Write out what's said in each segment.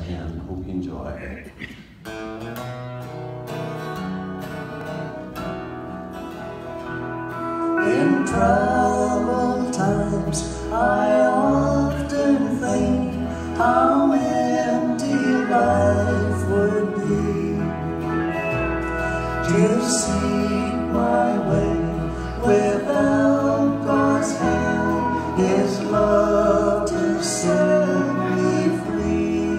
and hope you enjoy. In troubled times, I often think how empty life would be. To seek my way without God's hand, His love to set me free.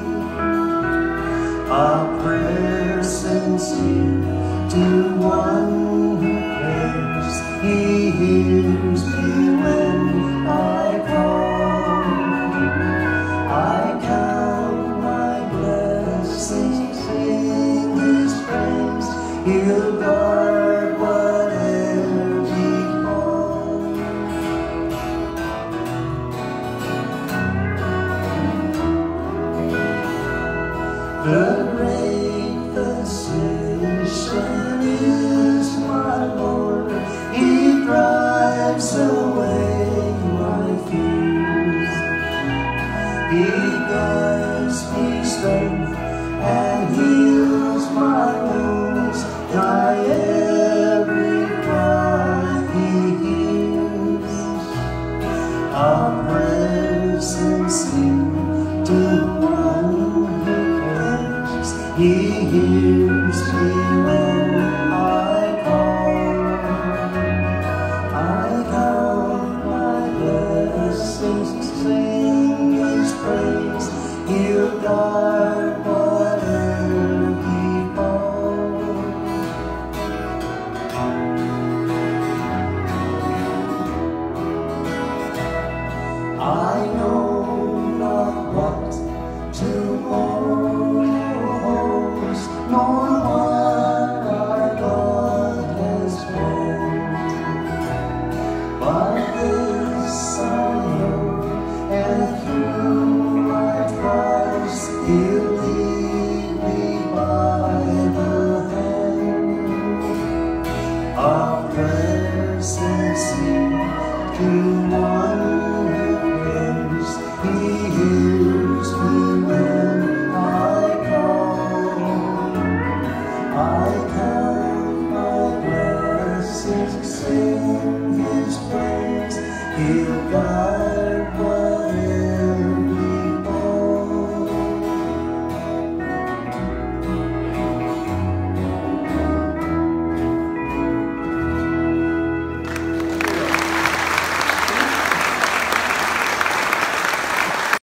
A prayer sincere to one who cares, He hears me when I call. I count my blessings, sing His praise, He'll guard whatever befalls. The great physician is my Lord, He drives away my fears. He gives me strength and heals my wounds, by every cry He hears. A prayer sincere to one who cares, He hears me when I call. I count my blessings, sing His praise, He'll guide